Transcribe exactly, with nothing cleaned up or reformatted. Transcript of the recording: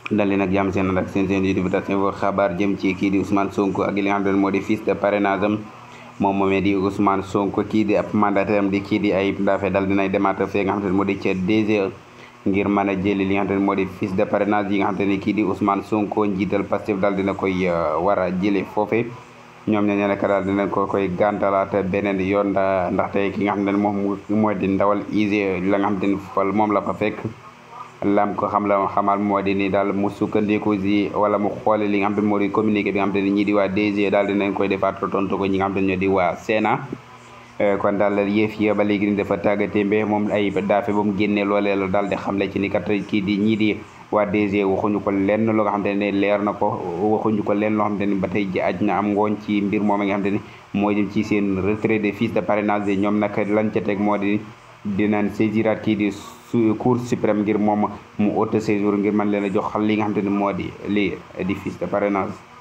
dal leen ak jàmm seen nag seen seen YouTube Info xabaar jëm ci kii di Ousmane Sonko ak li nga xam ne moo di fiche de parrainage am moom moomee di Ousmane Sonko kii di ab mandataire am di kii di Ayib Daffé dal dinay demaat fee nga xam ne moo di ca D G E ngir mën a jëli li nga xam ne moo di fiche de parrainage yi nga xam ne kii di Ousmane Sonko njiital Pastef dal dina koy war a jële foofe ñoom ñoo ñene ka daal dinañ ko koy gàntalaat beneen yoon ndaxte ki nga xam ne moom mooy di ndawal I G E la nga xam ne fal moom la fa fekk lam ko xam la xamal moo di ni daal mu sukkandiku si wala mu xoole li nga xam ne moo di communiqué bi nga xam te ne ñii di waa D G daal dinañ koy defaat tontu ko ñi nga xam te ne ñoo di waa Sénat kon daal yëf yi ba léegi ni dafa tàggatémbe moom Ayib Daffé ba mu génnee loolee la daal di xamle ci ni kat kii di ñii di waa D G waxuñu ko lenn loo nga xam te ne leer na ko waxuñu ko lenn loo xam te ne ba tey ji aj na am ngooñ ci mbir moom nga xam te ne moo jëm ci seen retrait de fiche de parrainage ñoom nag lañ ca teg moo di dinañ saisiraat kii di Cour suprême ngir moom mu auto séjour ngir mën leen a jox li nga xam te ne moo di lii di fiche de parrainage